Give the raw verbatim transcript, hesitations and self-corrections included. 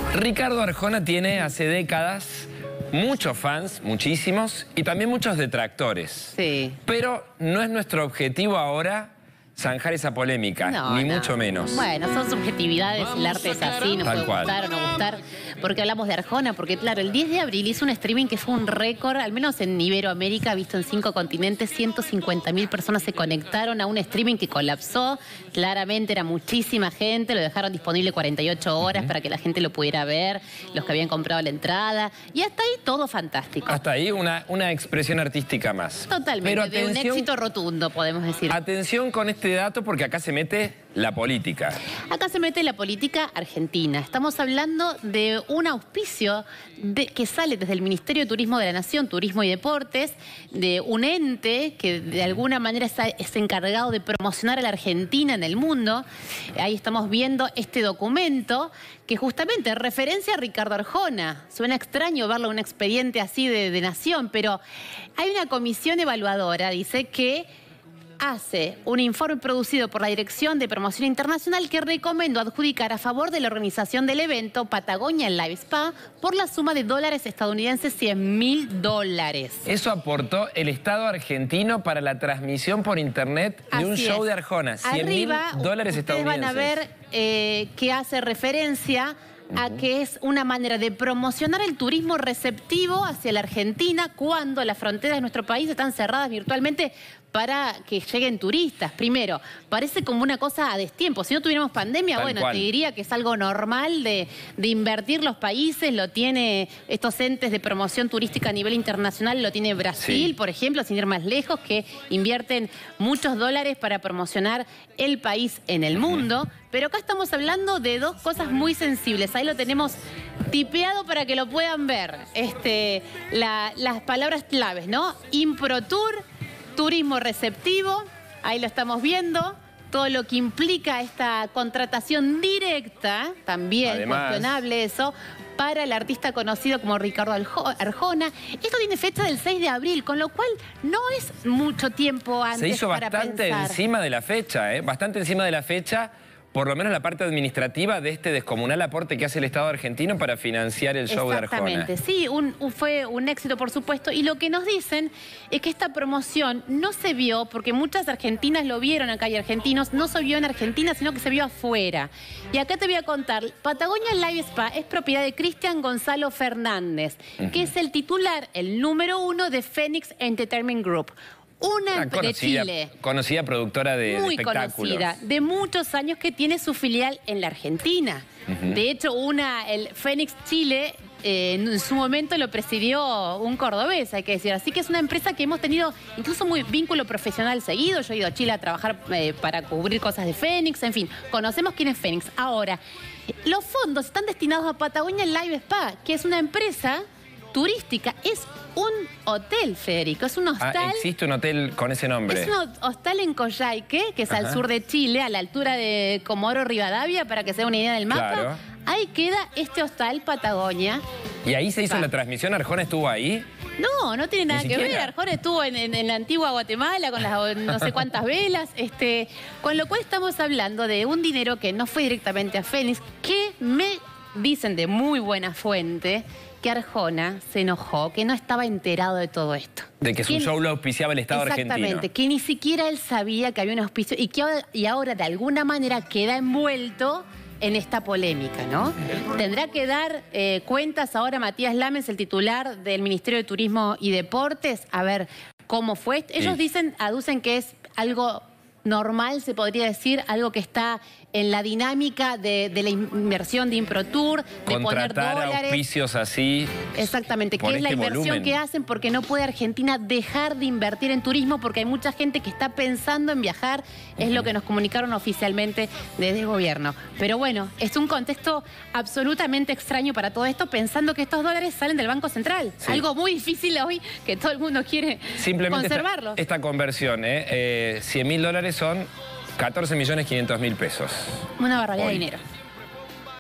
Ricardo Arjona tiene hace décadas muchos fans, muchísimos, y también muchos detractores. Sí. Pero no es nuestro objetivo ahora zanjar esa polémica, No, ni no. mucho menos. Bueno, son subjetividades, el arte es así, nos Tal puede cual. gustar o no gustar. Porque hablamos de Arjona, porque claro, el diez de abril hizo un streaming que fue un récord, al menos en Iberoamérica, visto en cinco continentes, ciento cincuenta mil personas se conectaron a un streaming que colapsó. Claramente era muchísima gente, lo dejaron disponible cuarenta y ocho horas uh-huh. para que la gente lo pudiera ver, los que habían comprado la entrada. Y hasta ahí todo fantástico. Hasta ahí una, una expresión artística más. Totalmente, Pero de un éxito rotundo, podemos decir. Atención con este dato porque acá se mete la política. Acá se mete la política argentina. Estamos hablando de un auspicio de, que sale desde el Ministerio de Turismo de la Nación, Turismo y Deportes, de un ente que de alguna manera está, es encargado de promocionar a la Argentina en el mundo. Ahí estamos viendo este documento que justamente referencia a Ricardo Arjona. Suena extraño verlo en un expediente así de, de Nación, pero hay una comisión evaluadora, dice, que hace un informe producido por la Dirección de Promoción Internacional que recomendó adjudicar a favor de la organización del evento Patagonia Live Spa por la suma de dólares estadounidenses, cien mil dólares. Eso aportó el Estado argentino para la transmisión por internet de Así un es. show de Arjona. cien mil dólares estadounidenses. Van a ver eh, que hace referencia a que es una manera de promocionar el turismo receptivo hacia la Argentina cuando las fronteras de nuestro país están cerradas virtualmente para que lleguen turistas. Primero, parece como una cosa a destiempo. Si no tuviéramos pandemia, Tal bueno, cual. te diría que es algo normal de, de invertir los países. Lo tiene estos entes de promoción turística a nivel internacional, lo tiene Brasil, Sí. por ejemplo, sin ir más lejos, que invierten muchos dólares para promocionar el país en el mundo. Pero acá estamos hablando de dos cosas muy sensibles. Ahí lo tenemos tipeado para que lo puedan ver. Este, la, las palabras claves, ¿no? ImproTour, turismo receptivo, ahí lo estamos viendo. Todo lo que implica esta contratación directa, también Además, cuestionable eso, para el artista conocido como Ricardo Arjona. Esto tiene fecha del seis de abril, con lo cual no es mucho tiempo antes. Se hizo para bastante pensar. encima de la fecha, ¿eh? Bastante encima de la fecha, por lo menos la parte administrativa de este descomunal aporte que hace el Estado argentino para financiar el show de Arjona. Exactamente, sí, un, un, fue un éxito, por supuesto. Y lo que nos dicen es que esta promoción no se vio, porque muchas argentinas lo vieron acá y argentinos, no se vio en Argentina, sino que se vio afuera. Y acá te voy a contar, Patagonia Live Spa es propiedad de Cristian Gonzalo Fernández, uh-huh. que es el titular, el número uno de Phoenix Entertainment Group. Una conocida, de Chile. Conocida productora de, muy de espectáculos. conocida, de muchos años que tiene su filial en la Argentina. Uh-huh. De hecho, una, el Phoenix Chile, eh, en su momento lo presidió un cordobés, hay que decir. Así que es una empresa que hemos tenido incluso muy vínculo profesional seguido. Yo he ido a Chile a trabajar eh, para cubrir cosas de Phoenix, en fin, conocemos quién es Phoenix. Ahora, los fondos están destinados a Patagonia Live Spa, que es una empresa turística, es un hotel, Federico, es un hostal. Ah, existe un hotel con ese nombre. Es un hostal en Coyhaique, que es Ajá. al sur de Chile, a la altura de Comodoro Rivadavia, para que se dé una idea del mapa. Claro. Ahí queda este hostal Patagonia. ¿Y ahí se hizo Va. la transmisión? ¿Arjona estuvo ahí? No, no tiene nada Ni que siquiera. ver. Arjona estuvo en, en, en la antigua Guatemala con las no sé cuántas velas. Este, con lo cual estamos hablando de un dinero que no fue directamente a Phoenix, que me dicen de muy buena fuente que Arjona se enojó, que no estaba enterado de todo esto. De que su que, show lo auspiciaba el Estado argentino. Exactamente, que ni siquiera él sabía que había un auspicio y que ahora, y ahora de alguna manera queda envuelto en esta polémica, ¿no? Tendrá que dar eh, cuentas ahora Matías Lames, el titular del Ministerio de Turismo y Deportes, a ver cómo fue. Ellos sí. dicen, aducen que es algo normal, se podría decir, algo que está en la dinámica de, de la inversión de ImproTour, de Contratar poner dólares. auspicios así. Exactamente, que por es este la inversión volumen. que hacen porque no puede Argentina dejar de invertir en turismo porque hay mucha gente que está pensando en viajar, es uh-huh. lo que nos comunicaron oficialmente desde el gobierno. Pero bueno, es un contexto absolutamente extraño para todo esto, pensando que estos dólares salen del Banco Central. Sí. Algo muy difícil hoy, que todo el mundo quiere Simplemente conservarlo. Esta, esta conversión, ¿eh? eh, cien mil dólares son catorce millones quinientos mil pesos. Una barbaridad hoy. de dinero.